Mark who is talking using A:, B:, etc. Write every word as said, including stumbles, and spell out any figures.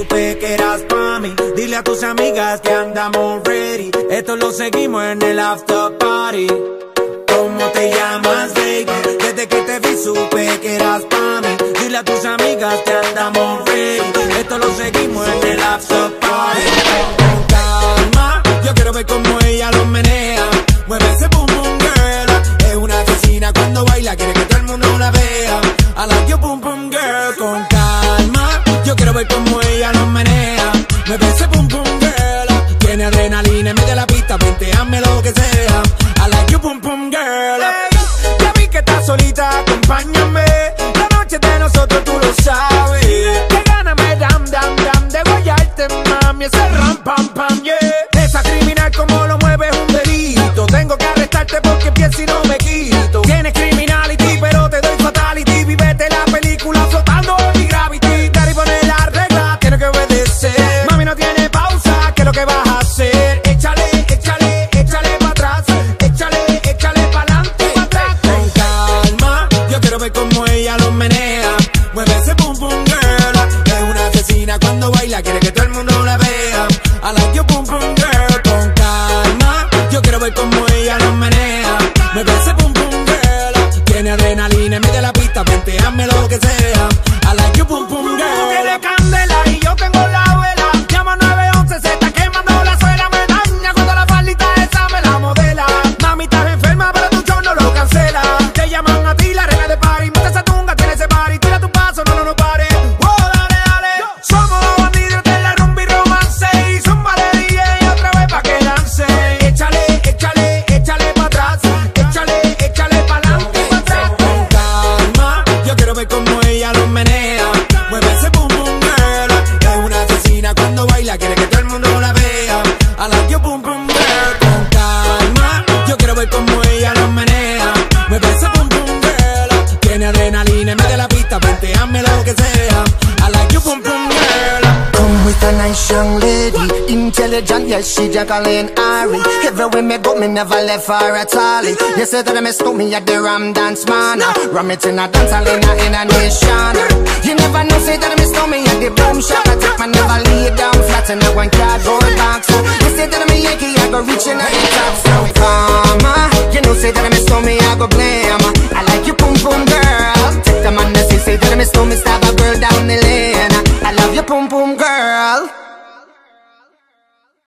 A: supe que eras pa' mí. Dile a tus amigas que andamos ready. Esto lo seguimos en el after party. ¿Cómo te llamas, baby? Desde que te vi supe que eras pa' mí. Dile a tus amigas que andamos ready. Esto lo seguimos en el after party. Con calma, yo quiero ver cómo ella lo menea. Mueve ese boom boom girl. Es una asesina cuando baila, quiere que todo el mundo la vea. I like your boom boom girl. Con calma, yo quiero ver cómo ella lo menea. Mueve ese boom boom girl. Tiene adrenalina en medio de la pista, vente, hazme lo que sea. I like your boom boom girl. Hey, ya vi que estás solita, acompáñame. La noche de nosotros tú lo sabes. Que gana me dam dam dam de guayarte, mami. Ese ram pam pam, yeah. Esa criminal como lo mueve es un delito. Tengo que arrestarte porque pienso y no me quito. Tienes criminality pero te doy fatality. Vivete la película flotando en mi gravity. Daddy pone la regla, tiene que obedecer. Mami no tiene pausa, ¿qué es lo que vas a hacer? Échale, échale, échale pa' atrás. Échale, échale pa'lante, pa' atrás. Con calma, yo quiero ver cómo ella lo menea. Mueve ese boom boom girl. Es una asesina cuando baila, quiere que todo el mundo la vea. I like your boom boom girl. Con calma, yo quiero ver cómo ella lo menea. Mueve ese boom boom girl. Tiene adrenalina en medio de la pista, vente, hazme lo que sea. I like your boom boom girl. Tú tienes candela y yo tengo la vela. Llama nueve once, se está quemando la suela. Me daña cuando la faldita esa me la modela. Mami, estás enferma, pero tu show no lo cancela. Te llaman a ti la reina de party. Mete esa tunga, tiene ese party. Tira tu paso, no, no, no pare. Oh, dale, dale. Somos los bandidos de la rumba y romance. Y zumba de D J otra vez pa' que lance. Échale, échale, échale pa' atrás. Échale, échale pa'lante, pa' atrás. Con calma, yo quiero ver cómo ella lo menea. Mueve ese boom boom girl. Es una asesina cuando baila, quiere que todo el mundo la vea. I like your boom boom girl. Con calma, yo quiero ver cómo ella lo menea. Mueve ese boom boom girl. Tiene adrenalina en medio de la pista, vente, hazme lo que sea. I like your boom boom girl.
B: Come with a nice young lady, intelligent, yes, she Jacqueline Ari. Everywhere me go, me never left her at all. You say that I miss me at the Ram Dance Man. Ram it in a dance hall in a, in a nation. You never know, say that I miss me at the Boom Shop. I take my never lay down flat in a one cardboard box. You say that I'm a Yankee, I go reaching at the top. So karma, you know, say that I miss me, I go blame. I like you, boom boom girl. Take the man that say, say that I miss me, stab a girl down the lane. I love you, boom boom girl.